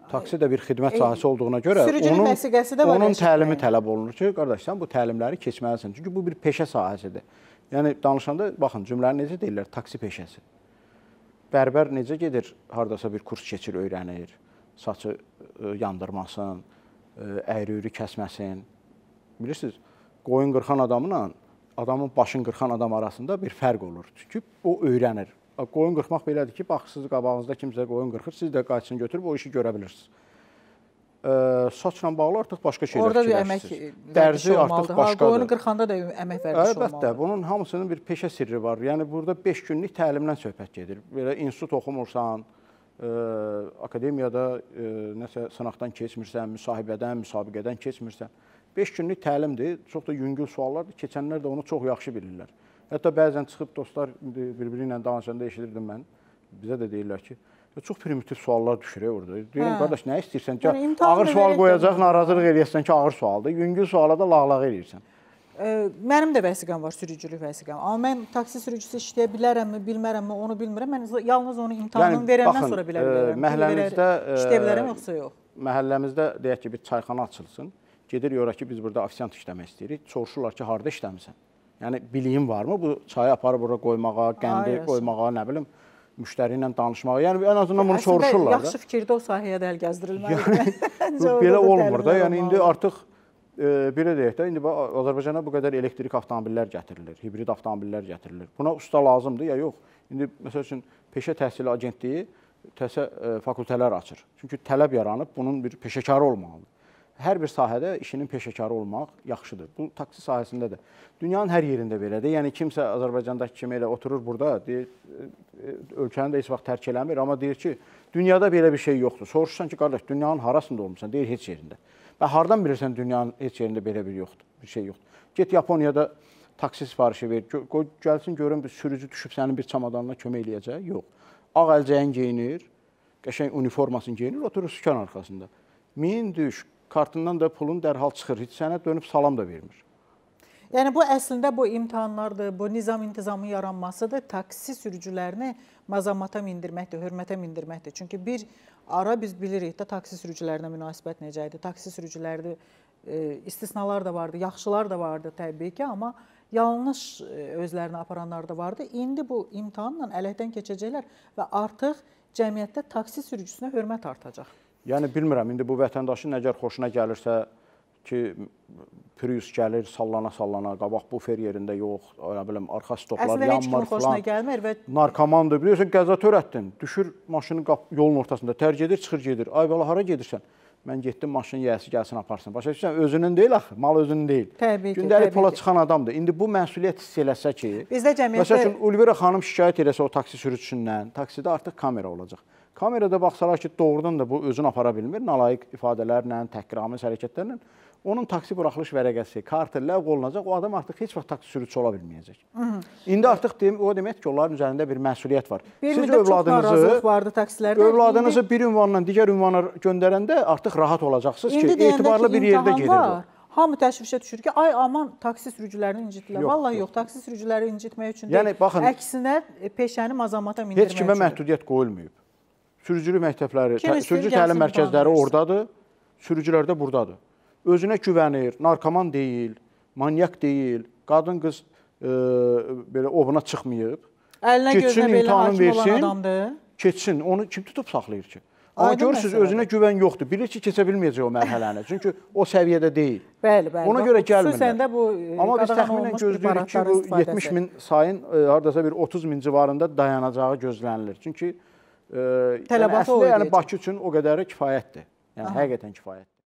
Taksi də bir xidmət sahəsi olduğuna görə sürücülük vəsiqəsi də var. Onun təlimi tələb olunur ki, qardaş, sən bu təlimləri keçməlisən. Çünki bu bir peşə sahəsidir. Yəni, danışanda, baxın, cümləni necə deyirlər? Taksi peşəsi. Bərbər necə gedir, haradasa bir kurs keçir, öyrənir, saçı yandırmasın, əyri-üyrü kəsməsin. Bilirsiniz, qoyun qırxan adamla adamın başını qırxan adam arasında bir fərq olur. Çünki o öyrənir. Qoyun qırxmaq belədir ki, bax, siz qabağınızda kimsə qoyun qırxır, siz də qayçını götürüb o işi görə bilirsiniz. Saçla bağlı artıq başqa şeylər fikirləşirsiniz. Orada bir əmək vərdişi olmalıdır. Qoyunu qırxanda da əmək vərdişi olmalıdır. Əlbəttə, bunun hamısının bir peşə sirri var. Yəni, burada 5 günlük təlimdən söhbət gedir. Belə institut oxumursan, akademiyada nəsə sınaqdan keçmirsən, müsabiqədən keçmirsən. 5 günlük təlimdir, çox da yüngül suallardır. Keçənlər də onu çox yaxşı bilirlər. Hətta bəzən çıxıb dostlar bir-biri ilə danışanda eşidirdim mən. Bizə də deyirlər ki, çox primitiv suallar düşür orada. Deyirəm, qardaş, nə istəyirsən ki, ağır sual qoyacaq, narazılıq eləyəsən ki, ağır sualdır. Yüngül suala da lağlağı eləyirsən. Mənim də vəsiqəm var, sürücülük vəsiqəm. Amma mən taksi sürücüsü işləyə bilərəmmi, bilmərəmmi, onu bilmirəm. Mən yalnız onu imtahanını verəndən sonra bilə bilərəm. Məhəlləmizdə işləyə bilərəm, yoxsa yox? Məhəlləmizdə deyək ki, bir çayxana açılsın. Gedir, yora ki, biz burada ofisiant işləmək istəyirik. Soruşurlar ki, harada işləmirsən? Yəni, biliyim varmı bu çayı aparıb orada qoymağa, qəndi qoymağa, nə bilim, müştəri ilə danışmağa. Yəni, ən azından bunu soruşurlar da. Əslində, yaxşı fikirdə o sahəyə də əl gəzdirilməlidir. Belə olmur da. Yəni, indi artıq, belə deyək də, indi Azərbaycana bu qədər elektrik avtomobillər gətirilir, hibrid avtomobillər gətirilir. Buna usta lazımdır, ya yox. İndi, məsəl üçün, Peşə Təhsili Agentliyi fakültələr açır. Çünki tələb yaranıb, bunun bir peşəkarı olmalıdır. Hər bir sahədə işinin peşəkarı olmaq yaxşıdır. Bu, taksi sahəsində də. Dünyanın hər yerində belədir. Yəni, kimsə Azərbaycandakı kimi elə oturur burada, deyir, ölkəni də heç vaxt tərk eləmir, amma deyir ki, dünyada belə bir şey yoxdur. Soruşsan ki, qardaş, dünyanın harasında olmuşsan? Deyir, heç yerində. Və hardan bilirsən dünyanın heç yerində belə bir şey yoxdur? Get Yaponiyada taksi sifarişi ver, gəlsin görün, bir sürücü düşüb sənin bir çamadanına kömək eləyəcək. Yox. Ağ əlcəyin geyinir, qəşəng uniformasını geyinir, oturur sükan arxasında. Min düş, kartından da pulun dərhal çıxır, heç sənə dönüb salam da vermir. Yəni, bu əslində bu imtahanlardır, bu nizam-intizamın yaranmasıdır, taksi sürücülərini mazamata mindirməkdir, hörmətə mindirməkdir. Çünki bir ara biz bilirik də taksi sürücülərinə münasibət necə idi. Taksi sürücülərdə istisnalar da vardı, yaxşılar da vardı təbii ki, amma yanlış özlərini aparanlar da vardı. İndi bu imtahanla ələkdən keçəcəklər və artıq cəmiyyətdə taksi sürücüsünə hörmət artacaq. Yəni, bilmirəm, indi bu vətəndaşın nəgər xoşuna gəlirsə ki, Prius gəlir, sallana-sallana, qabaq bufer yerində yox, arxa stoplar yanmır falan. Narkomandır, biliyorsun, qəza törətdin, düşür maşını yolun ortasında, tərk edir, çıxır gedir. Ay, bala, hara gedirsən? Mən getdim, maşının yiyəsi gəlsin, aparsın. Başa düşürsən, özünün deyil axı, mal özünün deyil. Təbii ki, gündəlik pola çıxan adamdır. İndi bu məsuliyyət hiss eləsə ki, məsəl üçün, Ulvira xanım şikayət eləsə o taksi sürücüsündən, taksidə artıq kamera olacaq. Kamerada baxsalar ki, doğrudan da bu özünü apara bilmir, nalayiq ifadələrlə, təhqiramiz hərəkətlərlə, onun taksi buraxılış vərəqəsi, kartı ləğv olunacaq, o adam artıq heç vaxt taksi sürücüsü ola bilməyəcək. İndi artıq o demək ki, onların üzərində bir məsuliyyət var. Bir müddət çox narazılıq vardı taksilərdə. Övladınızı bir ünvandan digər ünvana göndərəndə artıq rahat olacaqsınız ki, etibarlı bir yerdə gedir bu. Hamı təşvişə düşür ki, ay aman taksi sürücülərini incitdilər. Vallahi yox, taksi sürücüləri incitmək üçün deyil. Əksinə peşəni mazamata mindirmək üçün. Heç kimə məhdudiyyət qoyulmayıb. Sürücülük məktəbləri, sürücü təlim mərkəzləri oradadır, sürücülər də buradadır. Özünə güvənir, narkoman deyil, manyak deyil, qadın qız belə ovuna çıxmayıb. Əlinə gözünə belə hakim olan adamdır. Keçsin, onu kim tutub saxlayır ki? Amma görürsünüz, özünə güvən yoxdur. Bilir ki, keçə bilməyəcək o mərhələni. Çünki o səviyyədə deyil. Bəli, bəli. Ona görə gəlmirlər. Xüsusən də bu amma biz təxminən gözləyirik ki, bu 70 min sayın haradasa bir 30 min civarında dayanacağı gözlənilir. Çünki əslində Bakı üçün o qədəri kifayətdir. Yəni, həqiqətən kifayətdir.